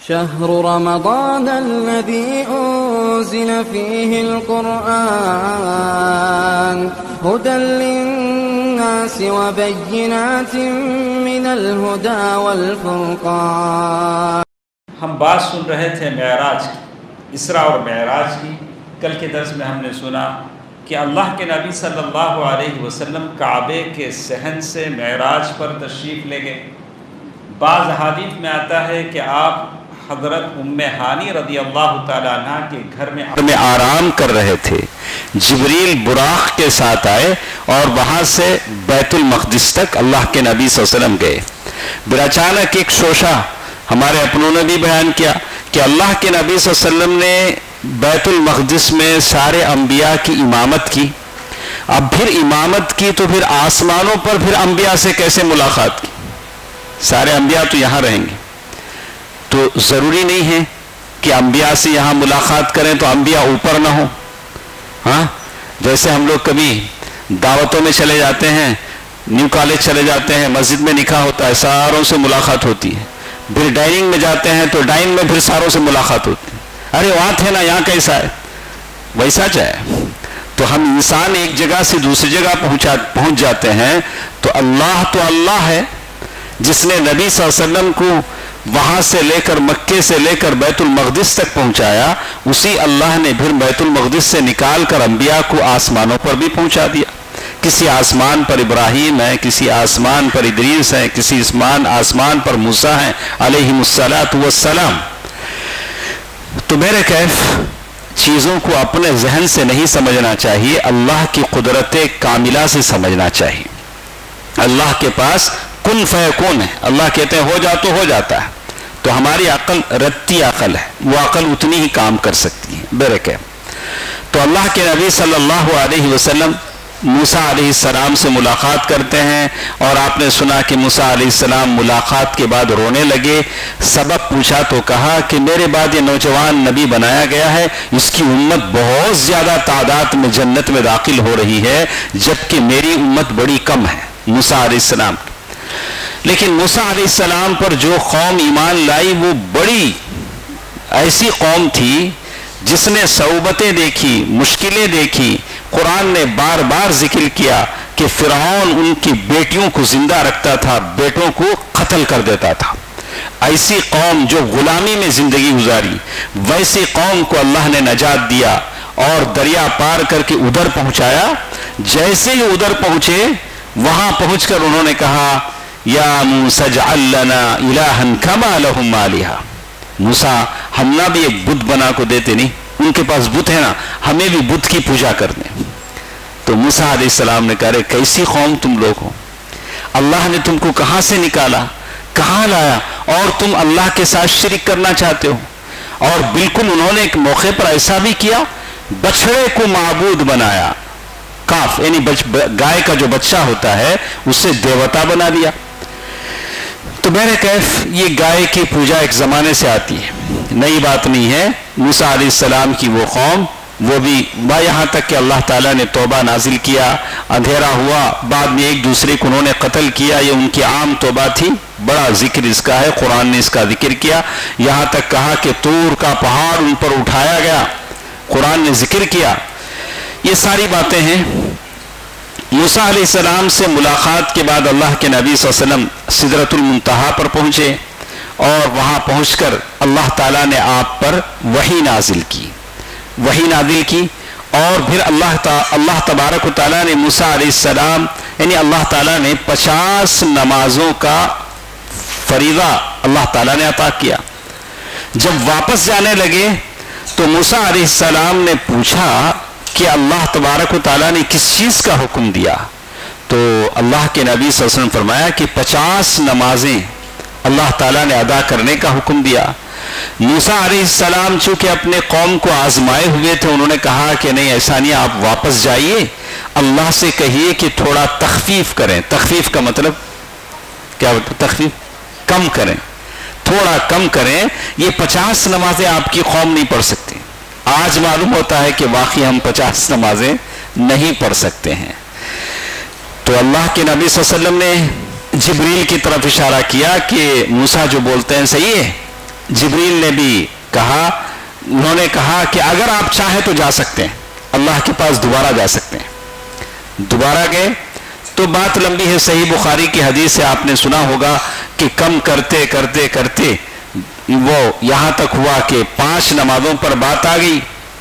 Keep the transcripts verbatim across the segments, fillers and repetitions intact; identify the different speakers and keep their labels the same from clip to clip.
Speaker 1: شهر رمضان الذي أنزل فيه القرآن هدى للناس وبينات من الهدى والفرقان.
Speaker 2: ہم بات سن رہے تھے معراج کی، اسراء اور معراج کی. کل کے درس میں ہم نے سنا کہ اللہ کے نبی صلی اللہ علیہ وسلم کعبے کے صحن سے معراج پر تشریف لے گئے. بعض احادیث میں آتا ہے کہ آپ حضرت ام ہانی رضی اللہ تعالیٰ عنہ کے گھر میں آرام کر رہے تھے. جبریل براق کے ساتھ آئے اور وہاں سے بیت المقدس تک اللہ کے نبی صلی اللہ علیہ وسلم گئے. پھر اچانک ایک شوشہ ہمارے اپنوں نے بھی بیان کیا کہ اللہ کے نبی صلی اللہ علیہ وسلم نے بیت المقدس میں سارے انبیاء کی امامت کی. اب پھر امامت کی تو پھر آسمانوں پر پھر انبیاء سے کیسے ملاقات کی؟ سارے انبیاء تو یہاں رہیں گے، تو ضروری نہیں ہے کہ انبیاء سے یہاں ملاقات کریں تو انبیاء اوپر نہ ہوں. ہاں، جیسے ہم لوگ کبھی دعوتوں میں چلے جاتے ہیں، نیو کالج چلے جاتے ہیں، مسجد میں نکاح ہوتا ہے، ساروں سے ملاقات ہوتی ہے. پھر ڈائننگ میں جاتے ہیں تو ڈائننگ میں پھر ساروں سے ملاقات ہوتی ہے. ارے وہاں تھے نا، یہاں کیسا ہے؟ ویسا چاہے. تو ہم انسان ایک جگہ سے دوسری جگہ پہنچا پہنچ جاتے ہیں تو اللہ تو اللہ ہے جس نے نبی صلی اللہ علیہ وسلم کو وہاں سے لے کر مکے سے لے کر بیت المقدس تک پہنچایا، اسی اللہ نے پھر بیت المقدس سے نکال کر انبیاء کو آسمانوں پر بھی پہنچا دیا. کسی آسمان پر ابراہیم ہے، کسی آسمان پر ادریس ہے، کسی آسمان آسمان پر موسیٰ ہیں علیہم الصلاۃ والسلام. تو میرے کیف چیزوں کو اپنے ذہن سے نہیں سمجھنا چاہیے، اللہ کی قدرت کاملہ سے سمجھنا چاہیے. اللہ کے پاس کن فیکون ہے، اللہ کہتے ہیں ہو جا تو ہو جاتا ہے. تو ہماری عقل رتی عقل ہے، وہ عقل اتنی ہی کام کر سکتی ہے. برکہ تو اللہ کے نبی صلی اللہ علیہ وسلم موسیٰ علیہ السلام سے ملاقات کرتے ہیں، اور آپ نے سنا کہ موسیٰ علیہ السلام ملاقات کے بعد رونے لگے. سبب پوچھا تو کہا کہ میرے بعد یہ نوجوان نبی بنایا گیا ہے، اس کی امت بہت زیادہ تعداد میں جنت میں داخل ہو رہی ہے، جبکہ میری امت بڑی کم ہے. موسیٰ علیہ السلام لیکن موسیٰ علیہ السلام پر جو قوم ایمان لائی وہ بڑی ایسی قوم تھی جس نے صعوبتیں دیکھی، مشکلیں دیکھی. قرآن نے بار بار ذکر کیا کہ فرعون ان کی بیٹیوں کو زندہ رکھتا تھا، بیٹوں کو قتل کر دیتا تھا. ایسی قوم جو غلامی میں زندگی گزاری، ویسی قوم کو اللہ نے نجات دیا اور دریا پار کر کے ادھر پہنچایا. جیسے ہی ادھر پہنچے، وہاں پہنچ کر انہوں نے کہا یا موسیٰ اجعل لنا الہا کما لہم آلہہ. موسیٰ ہم نہ بھی ایک بت بنا کو دیتے نہیں، ان کے پاس بت ہے نا، ہمیں بھی بت کی پوجا کر دیں. تو موسیٰ علیہ السلام نے کہا کیسی قوم تم لوگ ہو، اللہ نے تم کو کہاں سے نکالا، کہاں لایا، اور تم اللہ کے ساتھ شرک کرنا چاہتے ہو. اور بالکل انہوں نے ایک موقع پر ایسا بھی کیا، بچڑے کو معبود بنایا. کاف یعنی گائے کا جو بچہ ہوتا ہے اسے دیوتا بنا دیا. تو میرے کیف یہ گائے کی پوجا ایک زمانے سے آتی ہے، نئی بات نہیں ہے. موسیٰ علیہ السلام کی وہ قوم، وہ بھی با یہاں تک کہ اللہ تعالیٰ نے توبہ نازل کیا، اندھیرا ہوا، بعد میں ایک دوسرے کو انہوں نے قتل کیا. یہ ان کی عام توبہ تھی. بڑا ذکر اس کا ہے، قرآن نے اس کا ذکر کیا. یہاں تک کہا کہ طور کا پہاڑ ان پر اٹھایا گیا، قرآن نے ذکر کیا. یہ ساری باتیں ہیں. موسیٰ علیہ السلام سے ملاقات کے بعد اللہ کے نبی صلی اللہ علیہ وسلم سدرۃ المنتہا پر پہنچے، اور وہاں پہنچ کر اللہ تعالیٰ نے آپ پر وحی نازل کی وحی نازل کی اور پھر اللہ تعالیٰ اللہ تبارک و تعالیٰ نے موسیٰ علیہ السلام یعنی اللہ تعالیٰ نے پچاس نمازوں کا فریضہ اللہ تعالیٰ نے عطا کیا. جب واپس جانے لگے تو موسیٰ علیہ السلام نے پوچھا کہ اللہ تبارک و تعالیٰ نے کس چیز کا حکم دیا؟ تو اللہ کے نبی صلی اللہ علیہ وسلم فرمایا کہ پچاس نمازیں اللہ تعالیٰ نے ادا کرنے کا حکم دیا. موسیٰ علیہ السلام چونکہ اپنے قوم کو آزمائے ہوئے تھے، انہوں نے کہا کہ نہیں ایسا نہیں، آپ واپس جائیے، اللہ سے کہیے کہ تھوڑا تخفیف کریں. تخفیف کا مطلب کیا ہوتا ہے؟ تخفیف کم کریں، تھوڑا کم کریں. یہ پچاس نمازیں آپ کی قوم نہیں پڑھ سکتی. آج معلوم ہوتا ہے کہ واقعی ہم پچاس نمازیں نہیں پڑھ سکتے ہیں. تو اللہ کے نبی صلی اللہ علیہ وسلم نے جبریل کی طرف اشارہ کیا کہ موسیٰ جو بولتے ہیں صحیح ہے،
Speaker 3: جبریل نے بھی کہا، انہوں نے کہا کہ اگر آپ چاہیں تو جا سکتے ہیں، اللہ کے پاس دوبارہ جا سکتے ہیں۔ دوبارہ گئے تو بات لمبی ہے، صحیح بخاری کی حدیث سے آپ نے سنا ہوگا کہ کم کرتے کرتے کرتے وہ یہاں تک ہوا کہ پانچ نمازوں پر بات آ گئی۔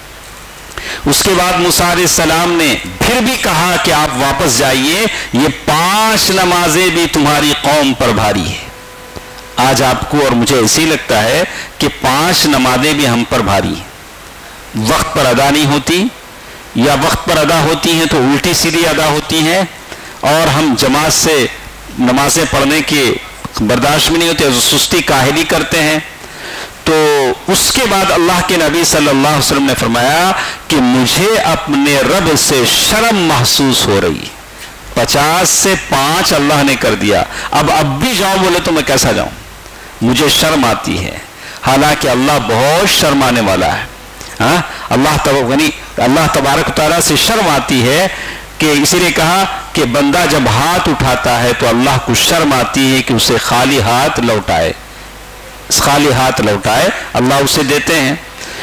Speaker 3: اس کے بعد موسیٰ علیہ السلام نے پھر بھی کہا کہ آپ واپس جائیے، یہ پانچ نمازیں بھی تمہاری قوم پر بھاری ہے۔ آج آپ کو اور مجھے ایسے ہی لگتا ہے کہ پانچ نمازیں بھی ہم پر بھاری ہیں، وقت پر ادا نہیں ہوتی، یا وقت پر ادا ہوتی ہیں تو الٹی سیدھی ادا ہوتی ہیں، اور ہم جماعت سے نمازیں پڑھنے کے برداشت میں نہیں ہوتے، سستی کاہلی کرتے ہیں۔ تو اس کے بعد اللہ کے نبی صلی اللہ علیہ وسلم نے فرمایا کہ مجھے اپنے رب سے شرم محسوس ہو رہی ہے، پچاس سے پانچ اللہ نے کر دیا، اب اب بھی جاؤ بولے تو میں کیسا جاؤں، مجھے شرم آتی ہے، حالانکہ اللہ بہت شرمانے والا ہے۔ ہاں اللہ تب یعنی اللہ تبارک و تعالیٰ سے شرم آتی ہے کہ اسی لیے کہا کہ بندہ جب ہاتھ اٹھاتا ہے تو اللہ کو شرم آتی ہے کہ اسے خالی ہاتھ لوٹائے، خالی ہاتھ لوٹائے، اللہ اسے دیتے ہیں۔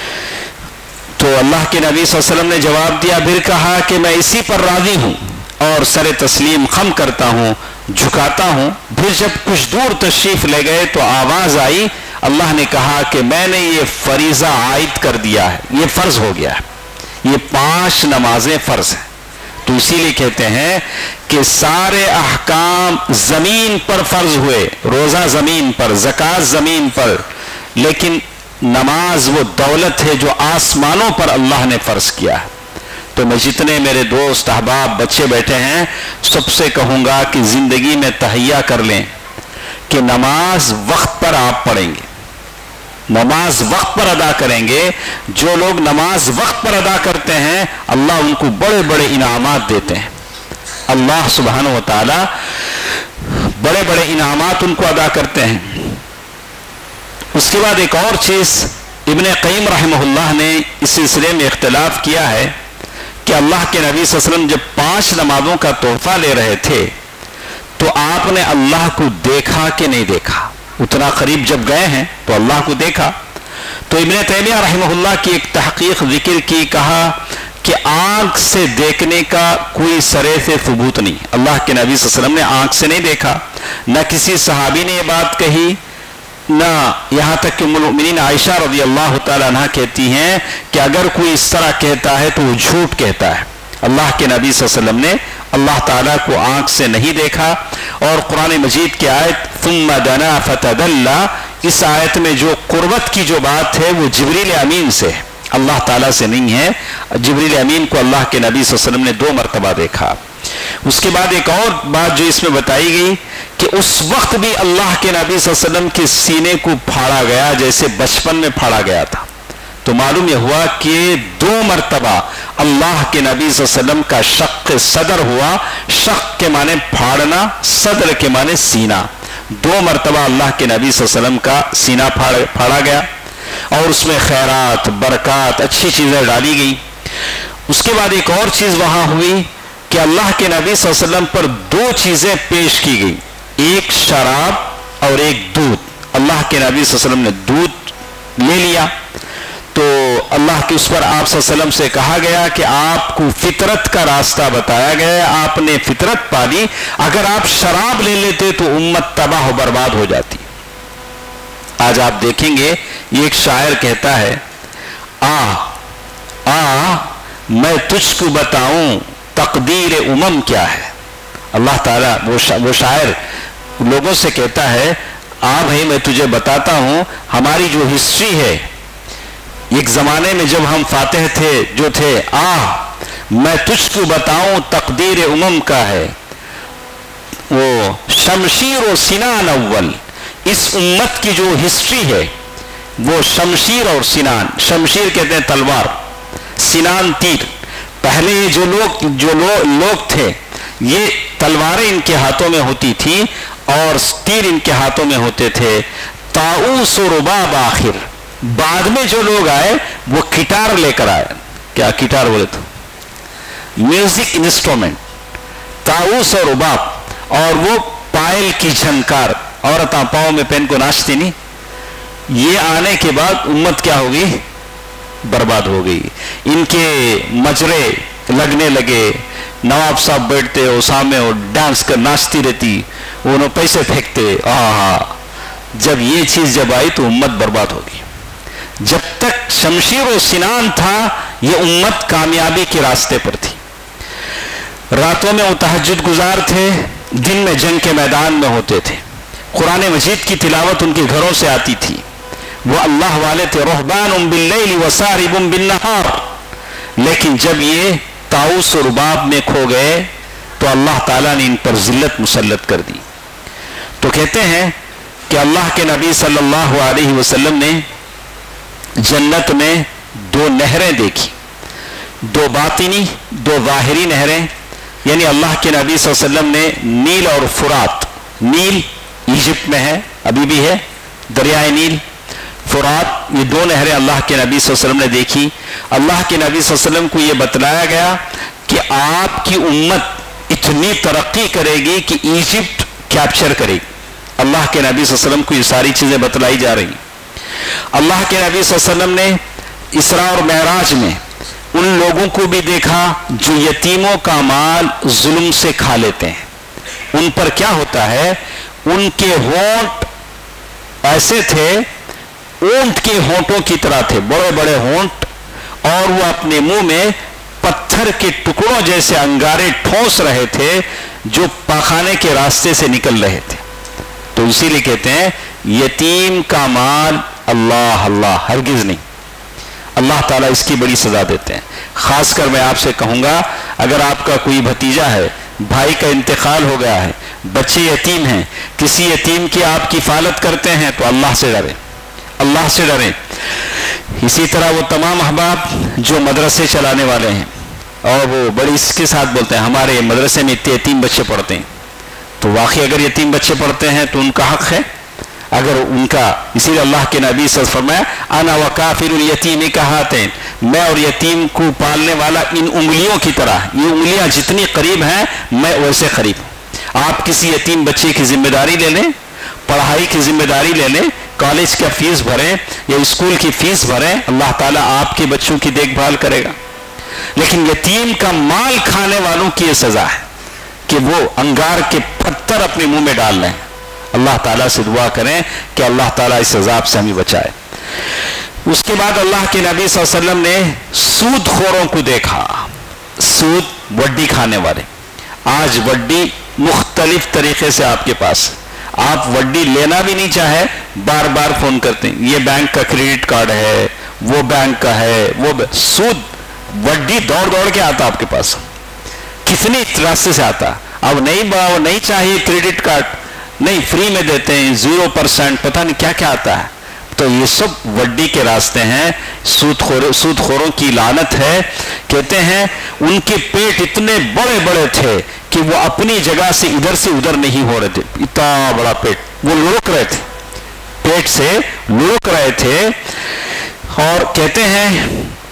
Speaker 3: تو اللہ کے نبی صلی اللہ علیہ وسلم نے جواب دیا، پھر کہا کہ میں اسی پر راضی ہوں اور سر تسلیم خم کرتا ہوں، جھکاتا ہوں۔ پھر جب کچھ دور تشریف لے گئے تو آواز آئی، اللہ نے کہا کہ میں نے یہ فریضہ عائد کر دیا ہے، یہ فرض ہو گیا ہے، یہ پانچ نمازیں فرض ہیں۔ تو اسی لیے کہتے ہیں کہ سارے احکام زمین پر فرض ہوئے، روزہ زمین پر، زکوٰۃ زمین پر، لیکن نماز وہ دولت ہے جو آسمانوں پر اللہ نے فرض کیا ہے۔ تو میں جتنے میرے دوست احباب بچے بیٹھے ہیں سب سے کہوں گا کہ زندگی میں تہیا کر لیں کہ نماز وقت پر آپ پڑھیں گے، نماز وقت پر ادا کریں گے۔ جو لوگ نماز وقت پر ادا کرتے ہیں اللہ ان کو بڑے بڑے انعامات دیتے ہیں، اللہ سبحانہ و تعالی بڑے بڑے انعامات ان کو ادا کرتے ہیں۔ اس کے بعد ایک اور چیز ابن قیم رحمہ اللہ نے اس سلسلے میں اختلاف کیا ہے کہ اللہ کے نبی صلی اللہ علیہ وسلم جب پانچ نمازوں کا تحفہ لے رہے تھے تو آپ نے اللہ کو دیکھا کہ نہیں دیکھا؟ اتنا قریب جب گئے ہیں تو اللہ کو دیکھا۔ تو ابن تیمیہ رحمہ اللہ کی ایک تحقیق ذکر کی، کہا کہ آنکھ سے دیکھنے کا کوئی سرے سے ثبوت نہیں، اللہ کے نبی صلی اللہ علیہ وسلم نے آنکھ سے نہیں دیکھا، نہ کسی صحابی نے یہ بات کہی، نہ یہاں تک کہ ام المؤمنین عائشہ رضی اللہ تعالیٰ عنہ کہتی ہیں کہ اگر کوئی اس طرح کہتا ہے تو وہ جھوٹ کہتا ہے۔ اللہ کے نبی صلی اللہ علیہ وسلم نے اللہ تعالیٰ کو آنکھ سے نہیں دیکھا۔ اور قرآن مجید کی آیت ثم دنا فتدلى، اس آیت میں جو قربت کی جو بات ہے وہ جبریل امین سے ہے، اللہ تعالیٰ سے نہیں ہے۔ جبریل امین کو اللہ کے نبی صلی اللہ علیہ وسلم نے دو مرتبہ دیکھا۔ اس کے بعد ایک اور بات جو اس میں بتائی گئی کہ اس وقت بھی اللہ کے نبی صلی اللہ علیہ وسلم کے سینے کو پھاڑا گیا جیسے بچپن میں پھاڑا گیا تھا۔ تو معلوم یہ ہوا کہ دو مرتبہ اللہ کے نبی صلی اللہ علیہ وسلم کا شق صدر ہوا، شق کے معنی پھاڑنا، صدر کے معنی سینہ، دو مرتبہ اللہ کے نبی صلی اللہ علیہ وسلم کا سینہ پھاڑا گیا اور اس میں خیرات، برکات، اچھی چیزیں ڈالی گئی۔ اس کے بعد ایک اور چیز وہاں ہوئی کہ اللہ کے نبی صلی اللہ علیہ وسلم پر دو چیزیں پیش کی گئی، ایک شراب اور ایک دودھ۔ اللہ کے نبی صلی اللہ علیہ وسلم نے دودھ لے لیا تو اللہ کے اس پر آپ صلی اللہ علیہ وسلم سے کہا گیا کہ آپ کو فطرت کا راستہ بتایا گیا، آپ نے فطرت پالی، اگر آپ شراب لے لیتے تو امت تباہ و برباد ہو جاتی۔ آج آپ دیکھیں گے یہ ایک شاعر کہتا ہے، آ آ میں تجھ کو بتاؤں تقدیر امم کیا ہے۔ اللہ تعالیٰ وہ شا وہ شاعر لوگوں سے کہتا ہے، آ بھائی میں تجھے بتاتا ہوں ہماری جو ہسٹری ہے، ایک زمانے میں جب ہم فاتح تھے جو تھے، آ میں تجھ کو بتاؤں تقدیر امم کا ہے، وہ شمشیر و سنان اول، اس امت کی جو ہسٹری ہے وہ شمشیر اور سنان، شمشیر کہتے ہیں تلوار، سنان تیر۔ پہلے جو لوگ جو لو, لوگ تھے یہ تلواریں ان کے ہاتھوں میں ہوتی تھی اور تیر ان کے ہاتھوں میں ہوتے تھے۔ طاؤس و رباب آخر، بعد میں جو لوگ آئے وہ گٹار لے کر آئے۔ کیا گٹار بولے تو میوزک انسٹرومنٹ، طاؤس اور رباب، اور وہ پائل کی جھنکار، عورتاں پاؤں میں پہن کو ناچتی نہیں، یہ آنے کے بعد امت کیا ہوگی؟ برباد ہو گئی. ان کے مجرے لگنے لگے، نواب صاحب بیٹھتے اسامے اور ڈانس کر ناچتی رہتی، انہوں پیسے پھینکتے. آہا، جب یہ چیز جب آئی تو امت برباد ہوگی. جب تک شمشیر و سنان تھا یہ امت کامیابی کے راستے پر تھی. راتوں میں وہ تہجد گزار تھے، دن میں جنگ کے میدان میں ہوتے تھے. قرآن مجید کی تلاوت ان کے گھروں سے آتی تھی. وہ اللہ والے تھے، رہبان باللیل وسارب بالنہار. لیکن جب یہ طاؤس و رباب میں کھو گئے تو اللہ تعالیٰ نے ان پر ذلت مسلط کر دی. تو کہتے ہیں کہ اللہ کے نبی صلی اللہ علیہ وسلم نے جنت میں دو نہریں دیکھی، دو باطنی دو ظاہری نہریں. یعنی اللہ کے نبی صلی اللہ علیہ وسلم نے نیل اور فرات، نیل ایجپٹ میں ہے، ابھی بھی ہے دریائے نیل، فرات، یہ دو نہریں اللہ کے نبی صلی اللہ علیہ وسلم نے دیکھی. اللہ کے نبی صلی اللہ علیہ وسلم کو یہ بتلایا گیا کہ آپ کی امت اتنی ترقی کرے گی کہ ایجپٹ کیپچر کرے گی. اللہ کے نبی صلی اللہ علیہ وسلم کو یہ ساری چیزیں بتلائی جا رہی. اللہ کے نبی صلی اللہ علیہ وسلم نے اسراء اور معراج میں ان لوگوں کو بھی دیکھا جو یتیموں کا مال ظلم سے کھا لیتے ہیں. ان پر کیا ہوتا ہے؟ ان کے ہونٹ ایسے تھے، اونٹ کے ہونٹوں کی طرح تھے، بڑے بڑے ہونٹ، اور وہ اپنے منہ میں پتھر کے ٹکڑوں جیسے انگارے ٹھوس رہے تھے جو پاخانے کے راستے سے نکل رہے تھے. تو اسی لیے کہتے ہیں یتیم کا مال اللہ اللہ ہرگز نہیں. اللہ تعالیٰ اس کی بڑی سزا دیتے ہیں. خاص کر میں آپ سے کہوں گا، اگر آپ کا کوئی بھتیجا ہے، بھائی کا انتقال ہو گیا ہے، بچے یتیم ہیں، کسی یتیم کی آپ کفالت کرتے ہیں تو اللہ سے ڈریں، اللہ سے ڈریں. اسی طرح وہ تمام احباب جو مدرسے چلانے والے ہیں اور وہ بڑی اس کے ساتھ بولتے ہیں ہمارے مدرسے میں اتنے یتیم بچے پڑھتے ہیں، تو واقعی اگر یتیم بچے پڑھتے ہیں تو ان کا حق ہے. اگر ان کا، اسی لیے اللہ کے نبی صلی اللہ علیہ وسلم فرمایا انا وکافر الیتیم کہاتین، میں اور یتیم کو پالنے والا ان انگلیوں کی طرح، یہ انگلیاں جتنی قریب ہیں میں ویسے قریب ہوں. آپ کسی یتیم بچے کی ذمہ داری لے لیں، پڑھائی کی ذمہ داری لے لیں، کالج کا فیس بھریں یا اسکول کی فیس بھریں، اللہ تعالیٰ آپ کے بچوں کی دیکھ بھال کرے گا. لیکن یتیم کا مال کھانے والوں کی یہ سزا ہے کہ وہ انگار کے پتھر اپنے منہ میں ڈال لیں. اللہ تعالیٰ سے دعا کریں کہ اللہ تعالیٰ اس عذاب سے ہمیں بچائے. اس کے بعد اللہ کے نبی صلی اللہ علیہ وسلم نے سود خوروں کو دیکھا، سود وڈی کھانے والے. آج وڈی مختلف طریقے سے آپ کے پاس، آپ وڈی لینا بھی نہیں چاہے بار بار فون کرتے ہیں، یہ بینک کا کریڈٹ کارڈ ہے، وہ بینک کا ہے، وہ سود وڈی دوڑ دوڑ کے آتا آپ کے پاس. کتنی راستے سے آتا. اب نہیں باؤ نہیں چاہیے کریڈٹ کارڈ، نہیں فری میں دیتے ہیں، زیرو پرسینٹ، پتہ نہیں کیا کیا آتا ہے. تو یہ سب وڈی کے راستے ہیں. سود خور سود خوروں کی لعنت ہے. کہتے ہیں ان کے پیٹ اتنے بڑے بڑے تھے کہ وہ اپنی جگہ سے ادھر سے ادھر نہیں ہو رہے تھے. اتنا بڑا پیٹ، وہ لڑک رہے تھے، پیٹ سے لڑک رہے تھے. اور کہتے ہیں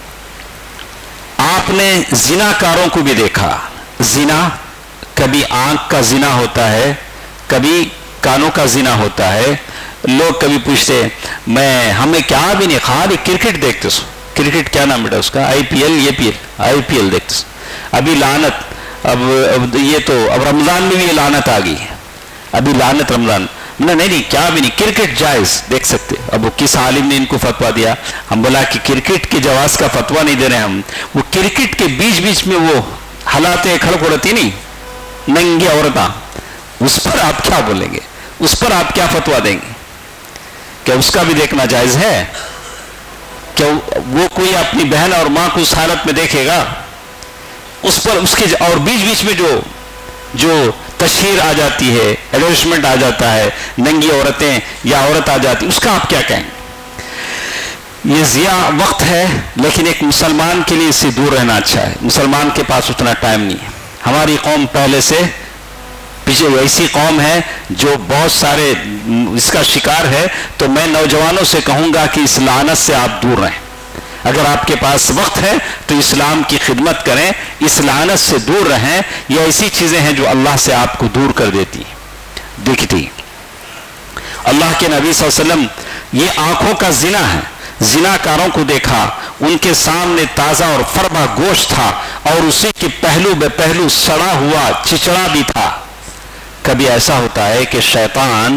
Speaker 3: آپ نے زنا کاروں کو بھی دیکھا. زنا کبھی آنکھ کا زنا ہوتا ہے، کبھی کانوں کا زنا ہوتا ہے. لوگ کبھی پوچھتے میں ہمیں کیا بھی نہیں، خالی کرکٹ دیکھتے سو. کرکٹ کیا نام بیٹا اس کا؟ آئی پی ایل. یہ پی ایل آئی پی ایل دیکھتے سو. ابھی لعنت، اب اب یہ تو اب رمضان میں بھی یہ لعنت آ گئی ہے. ابھی لعنت رمضان نہیں نہیں کیا بھی نہیں، کرکٹ جائز دیکھ سکتے. اب وہ کس عالم نے ان کو فتوا دیا؟ ہم بولا کہ کرکٹ کے جواز کا فتوا نہیں دے رہے ہم. وہ کرکٹ کے بیچ بیچ میں وہ حالاتیں کھڑک اڑتی نہیں، ننگی عورتاں، اس پر آپ کیا بولیں گے؟ اس پر آپ کیا فتوا دیں گے؟ کیا اس کا بھی دیکھنا جائز ہے؟ کیا وہ کوئی اپنی بہن اور ماں کو اس حالت میں دیکھے گا؟ اس پر اس کے اور بیچ بیچ میں جو جو تشہیر آ جاتی ہے، ایڈورٹائزمنٹ آ جاتا ہے، ننگی عورتیں یا عورت آ جاتی، اس کا آپ کیا کہیں؟ یہ ضیاع وقت ہے. لیکن ایک مسلمان کے لیے اس سے دور رہنا اچھا ہے. مسلمان کے پاس اتنا ٹائم نہیں ہے. ہماری قوم پہلے سے پیچھے ایسی قوم ہے جو بہت سارے اس کا شکار ہے. تو میں نوجوانوں سے کہوں گا کہ اس لعنت سے آپ دور رہیں. اگر آپ کے پاس وقت ہے تو اسلام کی خدمت کریں، اس لعنت سے دور رہیں. یہ ایسی چیزیں ہیں جو اللہ سے آپ کو دور کر دیتی ہیں. دیکھتی اللہ کے نبی صلی اللہ علیہ وسلم یہ آنکھوں کا زنا ہے، زنا کاروں کو دیکھا، ان کے سامنے تازہ اور فربا گوشت تھا اور اسی کے پہلو بے پہلو سڑا ہوا چچڑا بھی تھا۔ کبھی ایسا ہوتا ہے کہ شیطان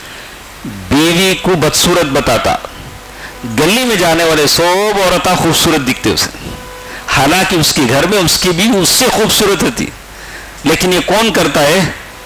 Speaker 3: بیوی کو بدصورت بتاتا، گلی میں جانے والے سب عورتیں خوبصورت دکھتے اسے، حالانکہ اس کے گھر میں اس کی بیوی اس سے خوبصورت ہوتی، لیکن یہ کون کرتا ہے؟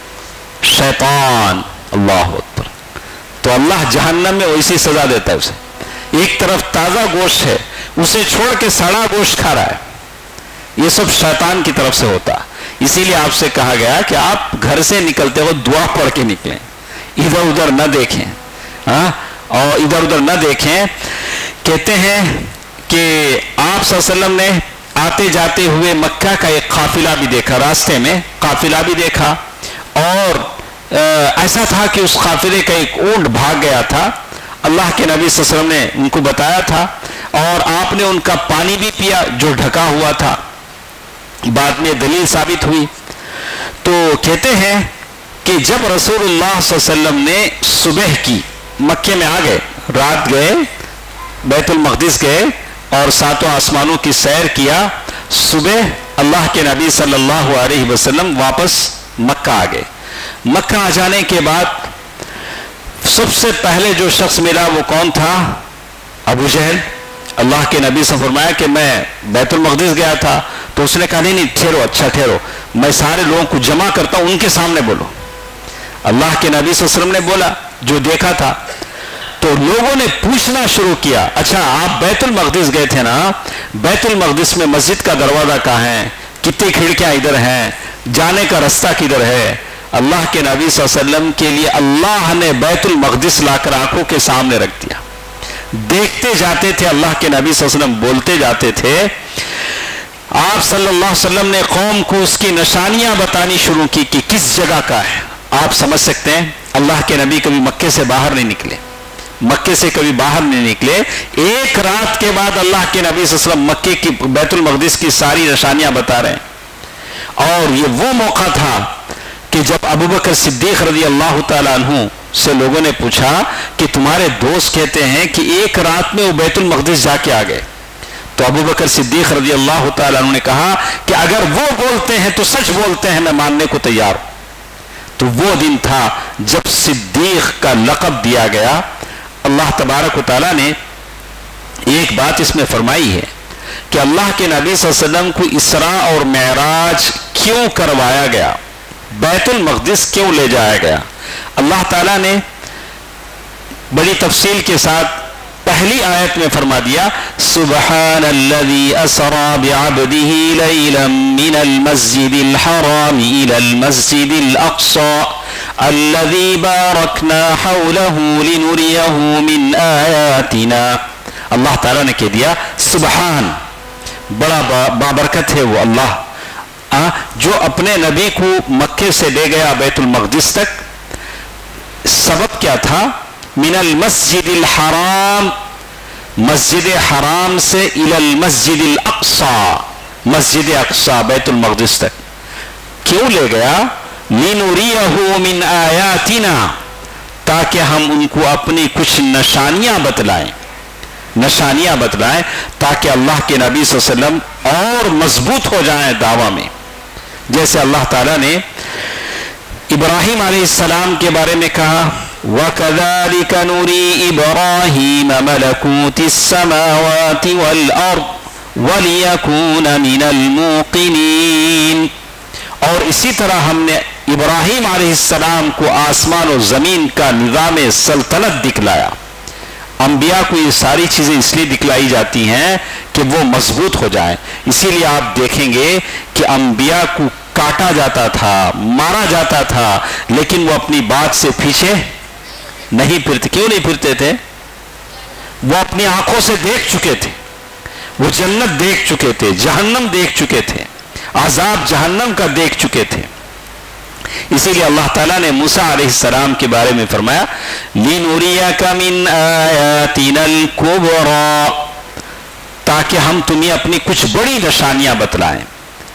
Speaker 3: شیطان۔ اللہ اکبر۔ تو اللہ جہنم میں ویسی سزا دیتا ہے اسے، ایک طرف تازہ گوشت ہے اسے چھوڑ کے سڑا گوشت کھا رہا ہے، یہ سب شیطان کی طرف سے ہوتا۔ اسی لیے آپ سے کہا گیا کہ آپ گھر سے نکلتے ہو دعا پڑھ کے نکلیں، ادھر ادھر نہ دیکھیں، ہاں، اور ادھر ادھر نہ دیکھیں۔ کہتے ہیں کہ آپ صلی اللہ علیہ وسلم نے آتے جاتے ہوئے مکہ کا ایک قافلہ بھی دیکھا، راستے میں قافلہ بھی دیکھا، اور ایسا تھا کہ اس قافلے کا ایک اونٹ بھاگ گیا تھا، اللہ کے نبی صلی اللہ علیہ وسلم نے ان کو بتایا تھا، اور آپ نے ان کا پانی بھی پیا جو ڈھکا ہوا تھا، بعد میں دلیل ثابت ہوئی۔ تو کہتے ہیں کہ جب رسول اللہ صلی اللہ علیہ وسلم نے صبح کی مکے میں آ گئے، رات گئے بیت المقدس گئے اور ساتوں آسمانوں کی سیر کیا، صبح اللہ کے نبی صلی اللہ علیہ وسلم واپس مکہ آ گئے۔ مکہ آ جانے کے بعد سب سے پہلے جو شخص ملا وہ کون تھا؟ ابو جہل۔ اللہ کے نبی سے فرمایا کہ میں بیت المقدس گیا تھا، تو اس نے کہا نہیں نہیں ٹھہرو، اچھا ٹھہرو، میں سارے لوگوں کو جمع کرتا ہوں، ان کے سامنے بولو۔ اللہ کے نبی صلی اللہ علیہ وسلم نے بولا جو دیکھا تھا، تو لوگوں نے پوچھنا شروع کیا، اچھا آپ بیت المقدس گئے تھے نا، بیت المقدس میں مسجد کا دروازہ کہاں ہے، کتنی کھڑکیاں ادھر ہیں، جانے کا رستہ کدھر ہے؟ اللہ کے نبی صلی اللہ علیہ وسلم کے لیے اللہ نے بیت المقدس لا کر آنکھوں کے سامنے رکھ دیا، دیکھتے جاتے تھے، اللہ کے نبی صلی اللہ علیہ وسلم بولتے جاتے تھے۔ آپ صلی اللہ علیہ وسلم نے قوم کو اس کی نشانیاں بتانی شروع کی کہ کس جگہ کا ہے۔ آپ سمجھ سکتے ہیں اللہ کے نبی کبھی مکے سے باہر نہیں نکلے، مکے سے کبھی باہر نہیں نکلے، ایک رات کے بعد اللہ کے نبی صلی اللہ علیہ وسلم مکے کی بیت المقدس کی ساری نشانیاں بتا رہے ہیں۔ اور یہ وہ موقع تھا کہ جب ابوبکر صدیق رضی اللہ تعالیٰ عنہ سے لوگوں نے پوچھا کہ تمہارے دوست کہتے ہیں کہ ایک رات میں وہ بیت المقدس جا کے آ گئے، تو ابوبکر صدیق رضی اللہ تعالیٰ عنہ نے کہا کہ اگر وہ بولتے ہیں تو سچ بولتے ہیں، میں ماننے کو تیار ہوں۔ تو وہ دن تھا جب صدیق کا لقب دیا گیا۔ اللہ تبارک و تعالیٰ نے ایک بات اس میں فرمائی ہے کہ اللہ کے نبی صلی اللہ علیہ وسلم کو اسراء اور معراج کیوں کروایا گیا، بیت المقدس کیوں لے جایا گیا؟ اللہ تعالیٰ نے بڑی تفصیل کے ساتھ پہلی آیت میں فرما دیا، سبحان الذی اسرا بعبدہ لیلا من المسجد الحرام الى المسجد الاقصى الذي باركنا حوله لنريه من آیاتنا۔ اللہ تعالیٰ نے کہہ دیا سبحان، بڑا بابرکت ہے وہ اللہ جو اپنے نبی کو مکے سے لے گیا بیت المقدس تک۔ سبب کیا تھا؟ من المسجد الحرام، مسجد حرام سے الى المسجد الاقصى، مسجد اقصی بیت المقدس تک کیوں لے گیا؟ لِنُرِيَهُ مِنْ آیَاتِنَا، تاکہ ہم ان کو اپنی کچھ نشانیاں بتلائیں، نشانیاں بتلائیں تاکہ اللہ کے نبی صلی اللہ علیہ وسلم اور مضبوط ہو جائیں دعویٰ میں۔ جیسے اللہ تعالیٰ نے ابراہیم علیہ السلام کے بارے میں کہا، وَكَذَلِكَ نُرِي إِبْرَاهِيمَ مَلَكُوتِ السَّمَاوَاتِ وَالْأَرْضِ وَلِيَكُونَ مِنَ الْمُوقِنِينَ، اور اسی طرح ہم نے ابراہیم علیہ السلام کو آسمان و زمین کا نظام سلطنت دکھلایا۔ انبیاء کو یہ ساری چیزیں اس لیے دکھلائی جاتی ہیں کہ وہ مضبوط ہو جائیں۔ اسی لیے آپ دیکھیں گے کہ انبیاء کو کاٹا جاتا تھا، مارا جاتا تھا، لیکن وہ اپنی بات سے پیچھے نہیں پھرتے۔ کیوں نہیں پھرتے تھے؟ وہ اپنی آنکھوں سے دیکھ چکے تھے، وہ جنت دیکھ چکے تھے، جہنم دیکھ چکے تھے، عذاب جہنم کا دیکھ چکے تھے۔ اسی لیے اللہ تعالیٰ نے موسیٰ علیہ السلام کے بارے میں فرمایا، لِنُرِيَكَ مِنْ آیَاتِنَا الْكُبْرَى، تاکہ ہم تمہیں اپنی کچھ بڑی نشانیاں بتلائیں۔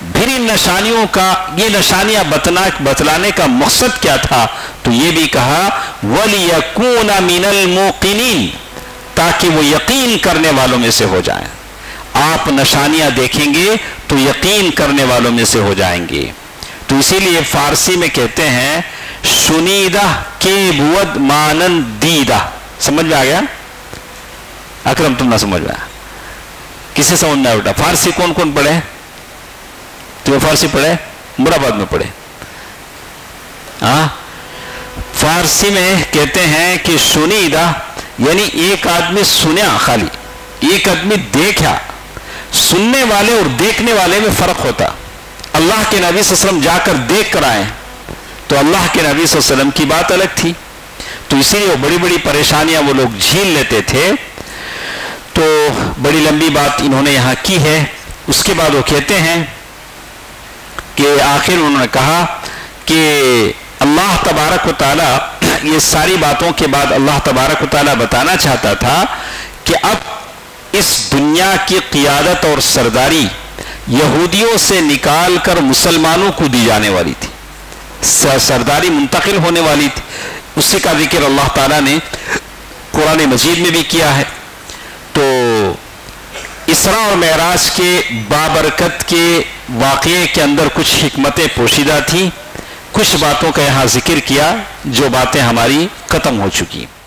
Speaker 3: پھر ان نشانیوں کا، یہ نشانیاں بتنا بتلانے کا مقصد کیا تھا؟ تو یہ بھی کہا وَلِيَكُونَ مِنَ الْمُوقِنِينَ، تاکہ وہ یقین کرنے والوں میں سے ہو جائیں۔ آپ نشانیاں دیکھیں گے تو یقین کرنے والوں میں سے ہو جائیں گے۔ تو اسی لیے فارسی میں کہتے ہیں شنیدہ کے بود مانن دیدہ۔ سمجھ میں آ گیا؟ اکرم تم نہ سمجھ میں آیا؟ کسے سمجھ میں آیا؟ فارسی کون کون پڑھے؟ تو فارسی پڑھے؟ مرآباد میں پڑھے؟ ہاں، فارسی میں کہتے ہیں کہ شنیدہ یعنی ایک آدمی سنیا، خالی ایک آدمی دیکھا۔ سننے والے اور دیکھنے والے میں فرق ہوتا۔ اللہ کے نبی صلی اللہ علیہ وسلم جا کر دیکھ کر آئے تو اللہ کے نبی صلی اللہ علیہ وسلم کی بات الگ تھی، تو اسی لیے وہ بڑی بڑی پریشانیاں وہ لوگ جھیل لیتے تھے۔ تو بڑی لمبی بات انہوں نے یہاں کی ہے۔ اس کے بعد وہ کہتے ہیں کہ آخر انہوں نے کہا کہ اللہ تبارک و تعالی، یہ ساری باتوں کے بعد اللہ تبارک و تعالی بتانا چاہتا تھا کہ اب اس دنیا کی قیادت اور سرداری یہودیوں سے نکال کر مسلمانوں کو دی جانے والی تھی، سرداری منتقل ہونے والی تھی۔ اسی کا ذکر اللہ تعالیٰ نے قرآن مجید میں بھی کیا ہے۔ تو اسراء اور معراج کے بابرکت کے واقعے کے اندر کچھ حکمتیں پوشیدہ تھیں، کچھ باتوں کا یہاں ذکر کیا جو باتیں ہماری ختم ہو چکی۔